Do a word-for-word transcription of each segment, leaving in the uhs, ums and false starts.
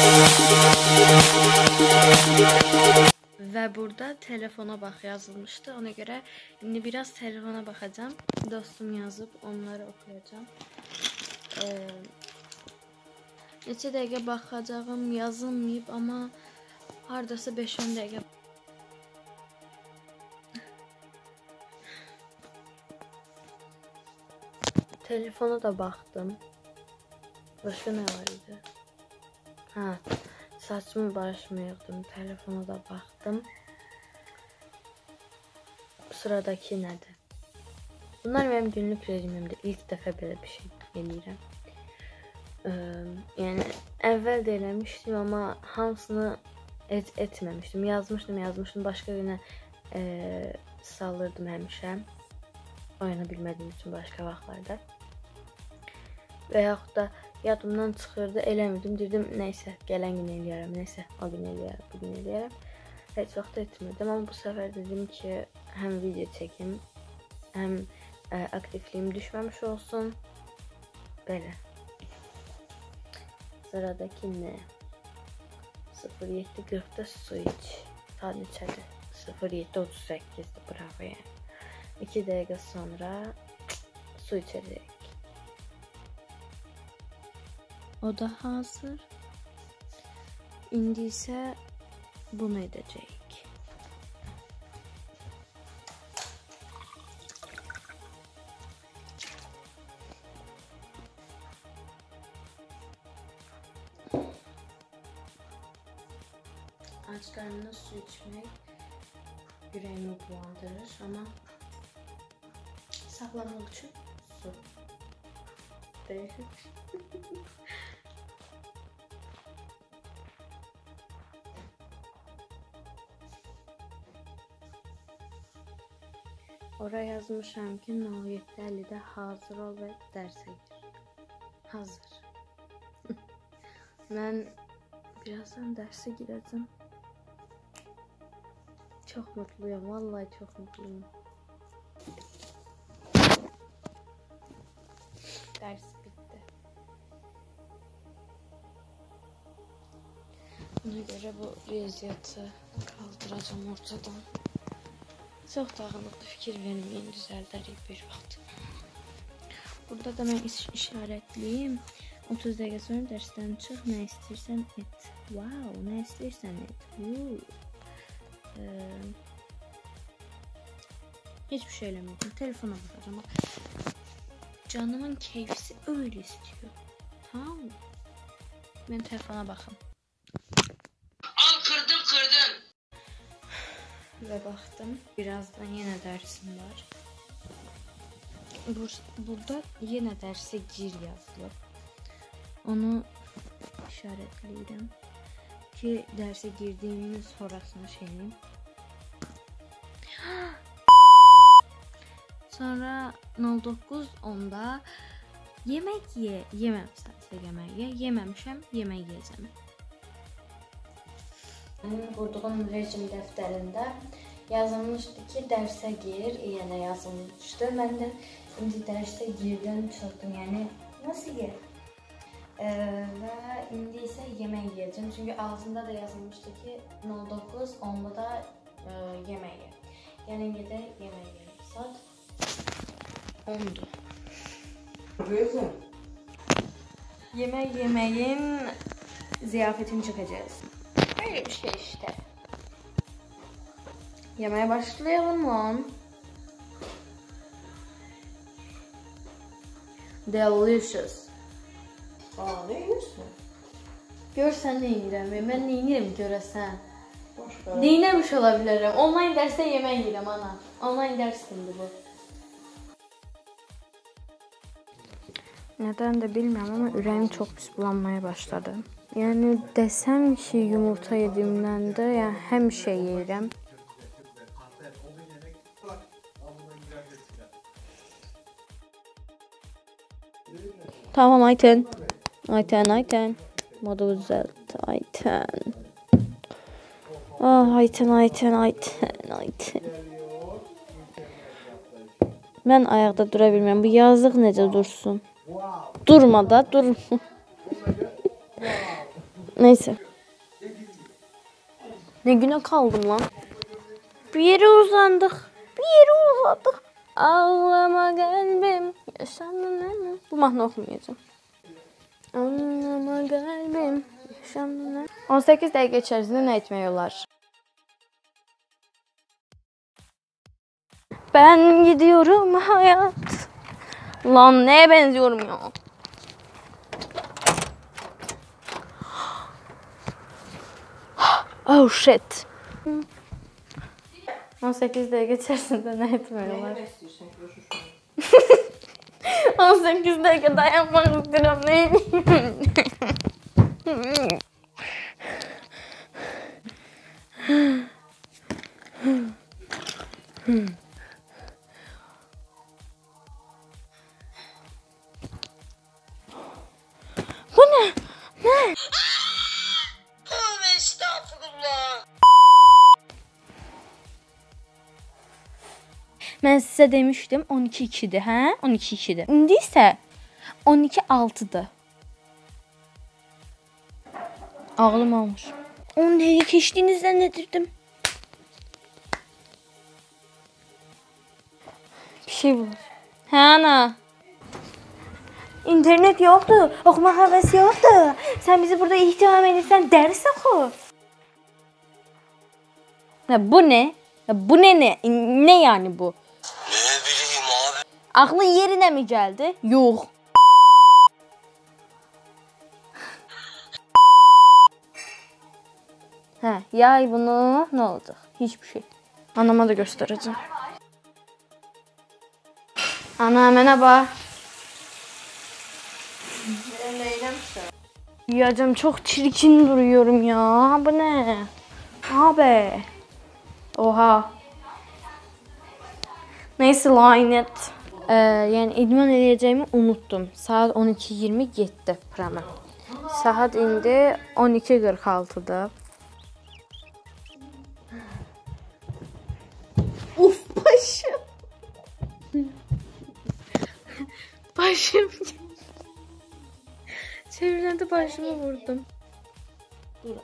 Və burada telefona bax yazılmışdı. Ona görə indi biraz telefona baxacağım. Dostum yazıb onları oxuyacağım. Ee, neçə dəqiqə baxacağım yazılmayıb, amma hardasa beş on dəqiqə. Telefona da baxdım. Başka ne var idi? Ha, saçımı başımı yığdım. Telefona da baxdım. Sıradaki nədir? Bunlar benim günlük rejimimdir. İlk dəfə belə bir şey eləyirəm. Ee, yəni əvvəl də eləmişdim, amma hamısını et etməmişdim. Yazmışdım, yazmışdım. Başqa günə e, salırdım həmişə. Oyana bilmədiyim üçün başqa vaxtlarda. Və yaxud da yadımdan çıxırdı, eləmirdim. Dedim, neysə, gələn gün eləyərəm, neysə, o gün eləyərəm, bu gün eləyərəm. Heç vaxt etmirdim, amma bu səfər dedim ki, həm video çəkim, həm ə, aktivliyim düşməmiş olsun. Belə. Sıradakı nə? sıfır yeddi qırxda su iç. Ta neçədir? sıfır yeddi otuz səkkizdir, bravo yəni. iki dəqiqə sonra su içəcək. O da hazır. İndi isə bunu edəcəyik. Aç qarnına su içmək ürəyimi bulandırır, amma sağlamlıq üçün su. Deyil. Oraya yazmışam ki, nol yeddi əllidə hazır ol və dərsə gir. Hazır. Mən birazdan dərsə girəcəm. Çox mutluyum, vallahi çox mutluyum. Dərs bitti. Buna görə bu riyaziyyatı qaldıracağım ortadan. Çox dağınıqlı fikir verməyin, düzəldərik bir vaxt. Burada da mən işarətliyim. otuz dəqiqə sonra dərsdən çıx, nə istəyirsən et. Wow, nə istəyirsən et. Ee, hiçbir şey eləmədim. Telefona baxacağım. Canımın keyfisi öyle istiyor. Tamam mı? Ben telefona baxım. Al kırdım kırdım. Ve baktım. Birazdan yine dersim var. Bur burada yine derse gir yazılır. Onu işaretleyeceğim ki derse girdiğimiz sonrasını şeyim. Sonra nol dokuz onda yemek ye, yeməmsənsə yemək ye, yeməmişəm, yemək yeyəcəm. Benim qurduğum rejim dəftərində yazılmışdı ki, dərsə gir, yenə yazılmışdı. Mən də indi dərsə girdən çıxdım, yəni nasıl ye? Ee, və indi isə yemək yeyəcəm. Çünki ağzında da yazılmışdı ki, nol dokuz onda da e, yemək ye. Yəni gedək yemək yeyək. Saat ondu. Gözüm. Yemək yeməyin ziyafetini çıkacağız. Böyle bir şey işte. Yemeğe başlayalım lan. Delicious. Aa, ne yiyorsun? Görsen ne yiyeceğim? Ben ne yiyeyim göresen. Boşver. Ne yemiş olabilirim? Online derste yemek yiyeceğim ana. Online ders şimdi bu. Neden de bilmiyorum ama ürəyim çok pis bulanmaya başladı. Yani desem ki yumurta yediğimden de yani hem şey yiyeceğim. Tamam Ayten. Ayten Ayten. Modu düzelt. Ayten. Ah Ayten Ayten Ayten Ayten. Ben ayakta durabilmem. Bu yazlık nece dursun? Durma da dur. Neyse. Ne güne kaldım lan. Bir yere uzandık. Bir yere uzandık. Ağlama kalbim. Yaşamın. Bu mahnı okumayacağım. Ağlama kalbim. Yaşamın. on sekiz dakika içerisinde ne etmeyi olar? Ben gidiyorum hayat. Lan neye benziyorum ya? Oh shit. on sekiz dakika içerisinde ne etmiyorlar? on sekiz dakika dayanmak istiyorum. Ne Bu ne? Ne? Tövbe estağfurullah. Ben size demiştim on iki ikidir, hə? on iki ikidir. İndi isə on iki altıdır. Ağlım almış. on dəqiqə keçdiyini zannettirdim. Bir şey bulur. Hə ana. İnternet yoktu. Okuma havası yoktu. Sen bizi burada ihtiham edirsən, dərs oxu. Ya bu ne? Ya bu ne ne? Ne yani bu? Ne bileyim abi. Aklın yerine mi geldi? Yok. Ha, yay bunu, ne oldu? Hiçbir şey. Anama da göstereceğim. Ana merhaba. Yiyeceğim, çok çirkin duruyorum ya. Bu ne? Abi. Oha. Neyse lanet. Ee, yani idman edeceğimi unuttum. Saat on iki yirmi yedi prama. Saat indi on iki qırx altıda. Uf başım. Başım. Çevirende başımı vurdum. Dur.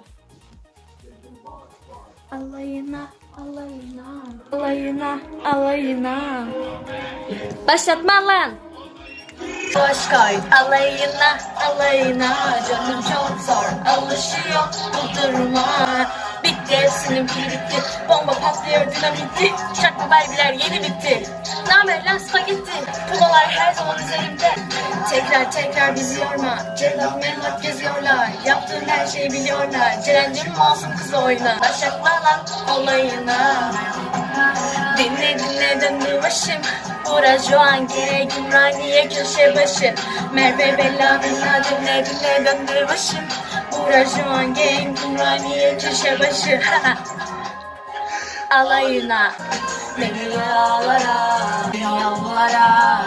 Alayına, alayına, alayına, alayına. Başlatma lan. Hoş koy alayına, alayına. Canım çok zor alışıyor bu duruma. Bitti hepsinin pili bitti. Bomba patlıyor dinamiti. Çakma Barbie'ler yeni bitti. Namer lan spagetti. Pulalar her zaman üzerimde. Tekrar tekrar bizi yorma. Cellat mellat geziyorlar. Yaptığım her şeyi biliyorlar. Ceren'cim masum kız oyna. Başlatma lan olayına. Dinle dinle döndü başım. Uğra şu an gerek Ümraniye köşe başı. Merve Bella Bella dinle dinle döndü başım. Uğra şu an gerek Ümraniye köşe başı. Alayına. Beni yollara, yollara,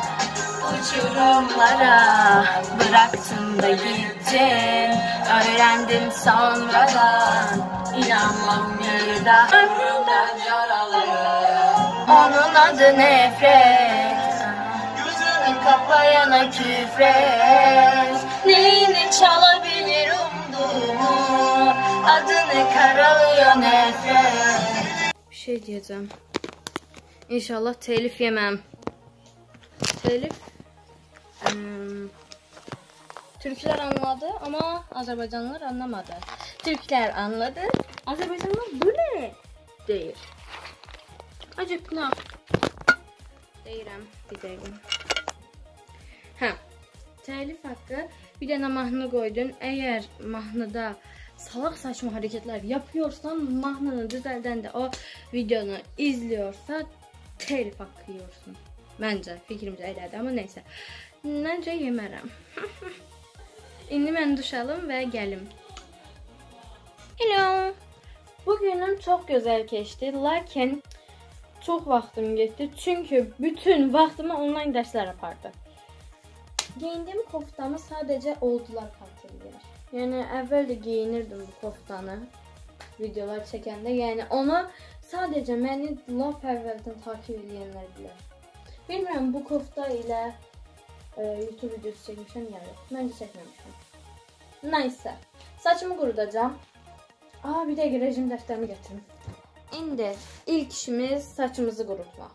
uçurumlara bıraktın da gittin. Öğrendim sonradan, inanmam bir daha. Ömrümden yaralıyım. Onun adı nefret. Gözünü kapayana küfret. Neyini çalabilir umduğumu. Adını karalıyor nefret. Bir şey diyeceğim. İnşallah telif yemem. Telif. Hmm. Türkler anladı ama Azerbaycanlılar anlamadı. Türkler anladı. Azerbaycanlılar bu ne? Değil. Acık ne? Deyirəm, bir dəqiqə. Hə, telif haqqı bir dənə mahnı qoydun. Eğer mahnıda salak saçma hareketler yapıyorsan, mahnını düzeldende o videonu izliyorsa telif hakkı yiyorsun. Bence fikrimce elədi ama neyse. Bence yemərəm. İndi mən duş alım ve gəlim. Hello. Bugünüm çok güzel geçti. Lakin çok vaxtım getdi. Çünkü bütün vaxtımı online dersler apardı. Giyindiğim koftamı sadece oldular hatırlayır. Yani evvel de giyinirdim bu koftanı videolar çəkəndə. Yani onu sadece məni lap əvvəldən takip edenler bilir. Bilmiyorum bu kofta ile e, YouTube videosu çekmişəm ya. Məncə çəkməmişəm. Neyse. Saçımı qurudacağım. Aa, bir dəqiqə rejim dəftərimi gətirim. İndi ilk işimiz saçımızı qurutmaq.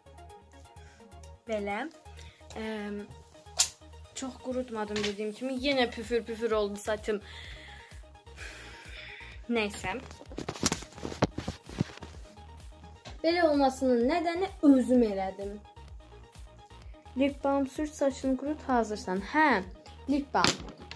Belə. Ee, çok kurutmadım dediğim gibi. Yine püfür püfür oldu saçım. Neyse. Belə olmasının nedeni özüm elədim. Lip balm sür, saçını kurut, hazırsan. Hə, lip balm.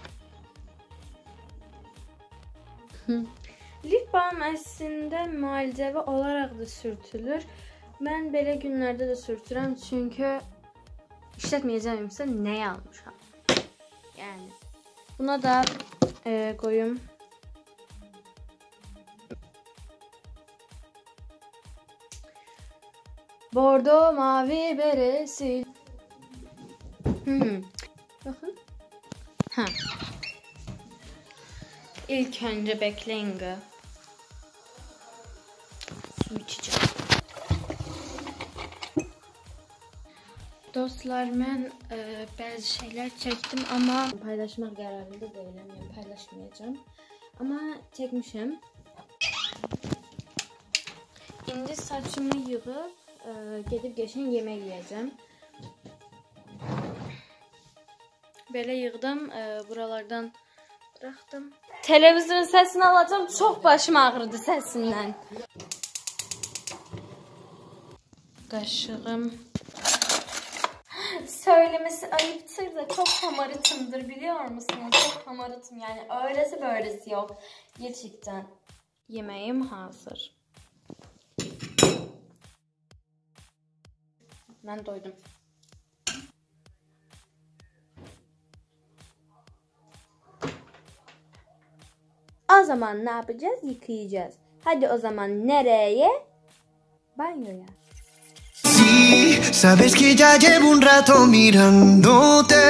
Lip balm əslində müalicəvi olaraq da sürtülür. Mən belə günlərdə də sürtürəm çünki işlətməyəcəyimsə nəyə almışam? Yəni buna da e, koyum. Bordo, mavi, beresi. Hmm. Bakın. Ha. İlk önce bekleyin. Su içeceğim. Dostlar, mən e, bəzi şeyler çektim ama paylaşmaq qərarında deyiləm, yəni paylaşmayacağım. Ama çekmişim. İndi saçımı yığıb e, gedib geçen yemək yiyəcəm. Belə yığdım, e, buralardan bıraktım. Televizyonun sesini alacağım, çok başım ağrıdı sesinden. Qaşığım. Söylemesi ayıptır da çok hamaratımdır, biliyor musunuz? Çok hamaratım yani, öylesi böylesi yok. Gerçekten. Yemeğim hazır. Ben doydum. O zaman ne yapacağız? Yıkayacağız. Hadi o zaman nereye? Banyoya. Sabes que ya llevo un rato mirándote.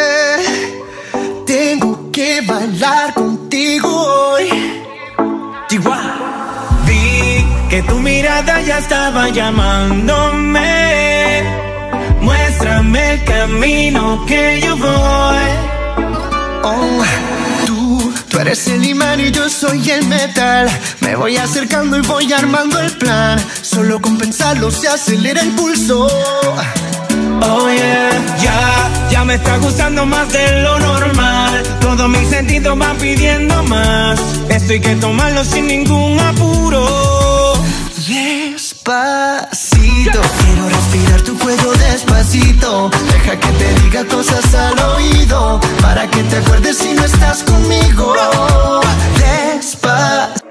Tengo que bailar contigo hoy. Chihuahua. Vi que tu mirada ya estaba llamándome. Muéstrame el camino que yo voy. Oh, tú, tú eres el imán y yo soy el metal. Me voy acercando y voy armando el plan. Solo con pensarlo se acelera el pulso. Oh yeah, ya, ya me está gustando más de lo normal. Todos mis sentidos van pidiendo más. Esto hay que tomarlo sin ningún apuro. Despacito, quiero respirar tu cuello despacito. Deja que te diga cosas al oído, para que te acuerdes si no estás conmigo. Despacito.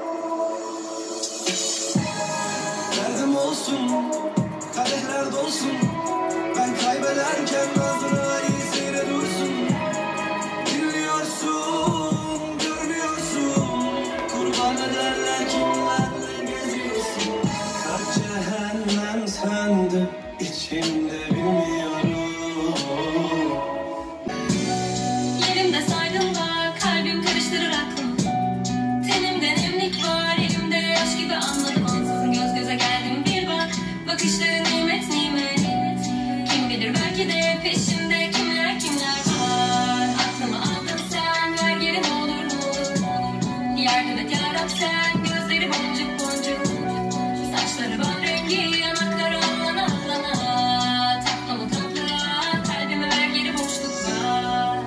Yerimde saydım var, kalbim karıştırır aklımı. Tenimde nemlik var, elimde yaş gibi anladım. Ansızın göz göze geldim bir bak. Bakışları nimet nimet. Kim bilir belki de peşimde kimler kimler var. Aklımı aldın sen, ver geri ne olur ne olur. Yardım et yarab sen, gözleri boncuk boncuk. Saçları bal rengi, yanakları allana allana. Tatlımı tatlı, kalbime ver geri boşluk var.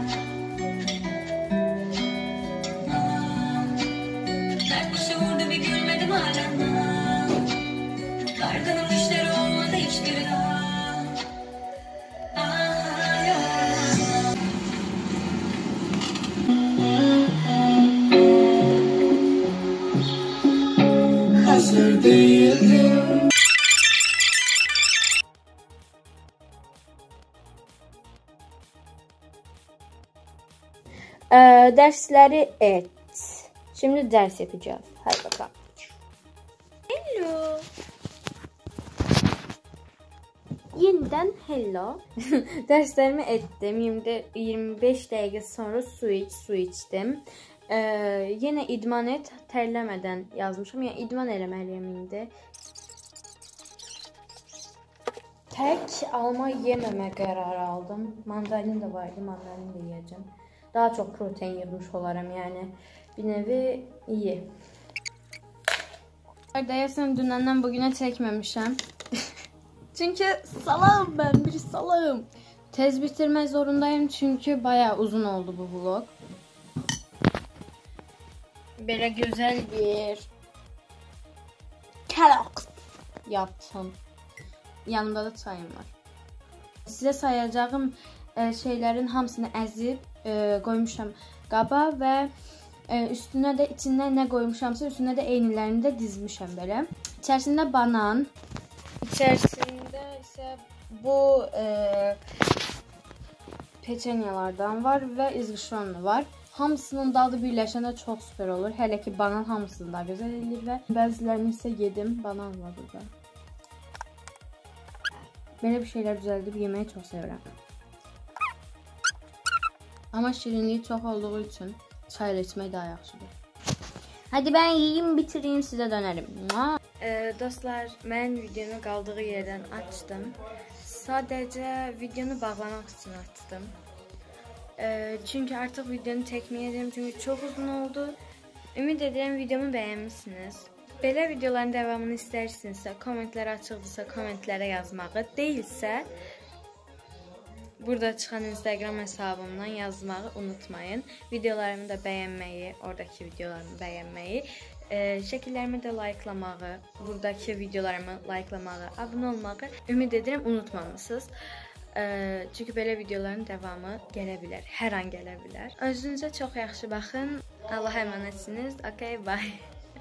Dert başı vurdu bir gülmedim hala. Dargınım işleri olmadı hiçbiri daha. Ah, yok. Hazır değildim. Ee, dersleri et. Şimdi ders yapacağız. Hadi bakalım. Hello. Yeniden hello. Derslerimi ettim. yirmi beş dakika sonra su iç, su içtim. Ee, yine idman et, terlemeden yazmışım. Yani idman eləməliyəm indi. Tek alma yememe kararı aldım. Mandalin de vardı, mandalin de yiyeceğim. Daha çok protein yığmış olarım yani. bir nevi iyi. Deyəsən dünəndən bugünə çəkməmişəm. Çünkü salağım ben, bir salağım. Tez bitirmek zorundayım çünkü bayağı uzun oldu bu vlog. Böyle güzel bir Kellogg's yaptım. Yanımda da çayım var. Size sayacağım e, şeylerin hamısını əzib e, koymuşam qaba ve e, üstüne de içinden ne koymuşamsa üstüne de eynilerini de dizmişəm böyle. İçerisinde banan, içerisinde ise bu e, peçenyalardan var ve izgişonlu var. Hamısının dadı birləşəndə çox süper olur. Hələ ki banan hamısını da gözəl edir və bəzilərini isə yedim. Banan var burada. Belə bir şeylər düzəldib yeməyi çox sevirəm. Ama şirinliği çox olduğu üçün çay ilə içmək daha yaxşıdır. Hadi ben yiyeyim, bitireyim, size dönerim. Ee, dostlar, mən videonu qaldığı yerdən açdım. Sadəcə videonu bağlamaq üçün açdım. Ee, çünkü artık videonu çekmeyeceğim çünkü çok uzun oldu. Ümid edirəm videomu bəyənmisiniz. Belə videoların devamını istərsinizsə, kommentlər açıqdırsa kommentlərə yazmağı, deyilsə burada çıxan Instagram hesabımdan yazmağı unutmayın. Videolarımı da bəyənməyi, oradakı videolarımı bəyənməyi, e, şəkillərimi də like'lamağı, buradakı videolarımı like'lamağı, abunə olmağı ümid edirəm unutmamısınız. Ee, çünkü belə videoların devamı gələ bilər, hər an gələ bilər. Özünüzə çox yaxşı baxın. Allah'a əmanətsiniz. Okay, bye.